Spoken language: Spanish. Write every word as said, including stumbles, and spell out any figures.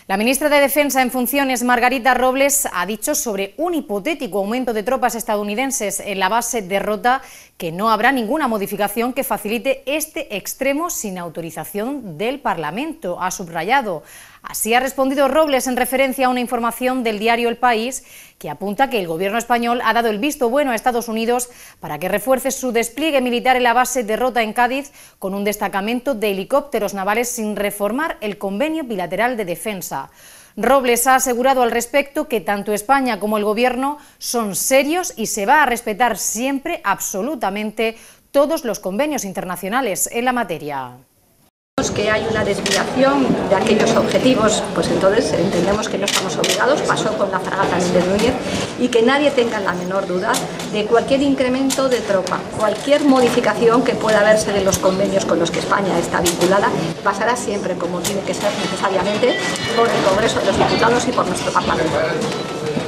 La ministra de Defensa en funciones, Margarita Robles, ha dicho sobre un hipotético aumento de tropas estadounidenses en la base de Rota que no habrá ninguna modificación que facilite este extremo sin autorización del Parlamento, ha subrayado. Así ha respondido Robles en referencia a una información del diario El País que apunta que el gobierno español ha dado el visto bueno a Estados Unidos para que refuerce su despliegue militar en la base de Rota en Cádiz con un destacamento de helicópteros navales sin reformar el convenio bilateral de defensa. Robles ha asegurado al respecto que tanto España como el Gobierno son serios y se va a respetar siempre absolutamente todos los convenios internacionales en la materia. Que hay una desviación de aquellos objetivos, pues entonces entendemos que no estamos obligados, pasó con la fragata de Núñez, y que nadie tenga la menor duda de cualquier incremento de tropa, cualquier modificación que pueda haberse de los convenios con los que España está vinculada, pasará siempre, como tiene que ser necesariamente, por el Congreso de los Diputados y por nuestro Parlamento.